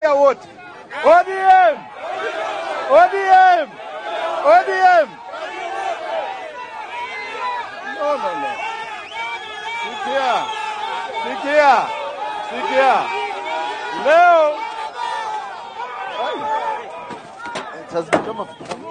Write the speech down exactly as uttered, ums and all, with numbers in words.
What? O D M! O D M! O D M! No, no, no. Sikia. Sikia. Sikia. Leo. It has become a